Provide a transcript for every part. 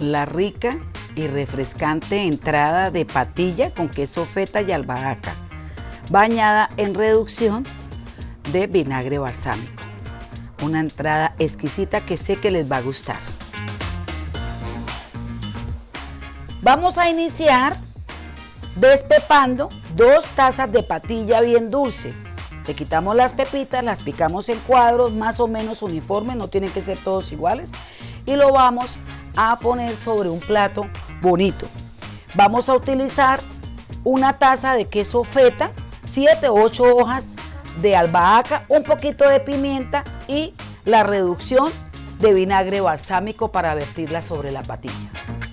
la rica y refrescante entrada de patilla con queso feta y albahaca, bañada en reducción de vinagre balsámico. Una entrada exquisita que sé que les va a gustar. Vamos a iniciar despepando 2 tazas de patilla bien dulce. Le quitamos las pepitas, las picamos en cuadros más o menos uniformes, no tienen que ser todos iguales, y lo vamos a poner sobre un plato bonito. Vamos a utilizar una taza de queso feta, 7 o 8 hojas de albahaca, un poquito de pimienta y la reducción de vinagre balsámico para vertirla sobre la patilla.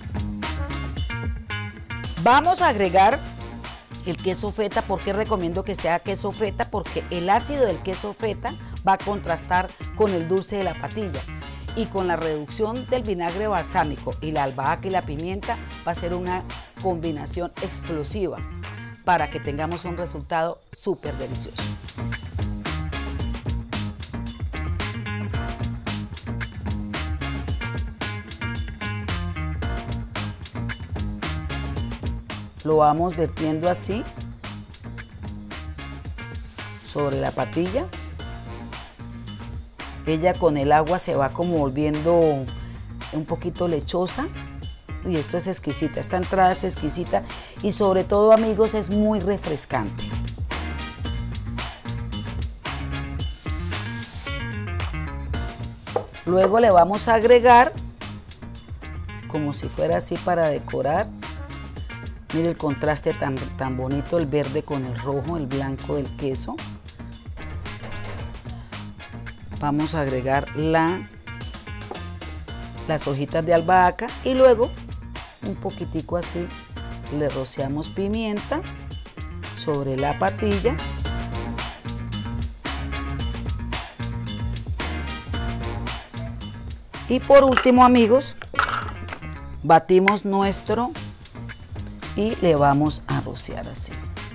Vamos a agregar el queso feta. ¿Por qué recomiendo que sea queso feta? Porque el ácido del queso feta va a contrastar con el dulce de la patilla, y con la reducción del vinagre balsámico y la albahaca y la pimienta va a ser una combinación explosiva para que tengamos un resultado súper delicioso. Lo vamos vertiendo así sobre la patilla. Ella con el agua se va como volviendo un poquito lechosa. Y esto es exquisita, esta entrada es exquisita y sobre todo, amigos, es muy refrescante. Luego le vamos a agregar, como si fuera así para decorar, mire el contraste tan bonito, el verde con el rojo, el blanco del queso. Vamos a agregar las hojitas de albahaca y luego un poquitico así le rociamos pimienta sobre la patilla. Y por último, amigos, batimos nuestro y le vamos a rociar así.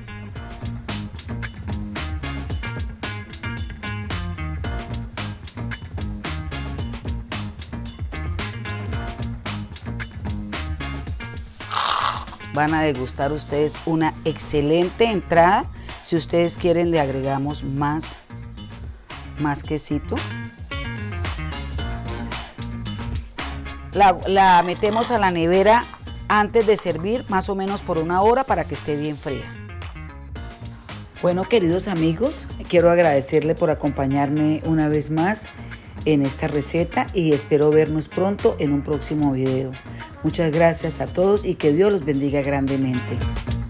Van a degustar ustedes una excelente entrada. Si ustedes quieren, le agregamos más quesito. La metemos a la nevera antes de servir, más o menos por 1 hora, para que esté bien fría. Bueno, queridos amigos, quiero agradecerle por acompañarme una vez más en esta receta y espero vernos pronto en un próximo video. Muchas gracias a todos y que Dios los bendiga grandemente.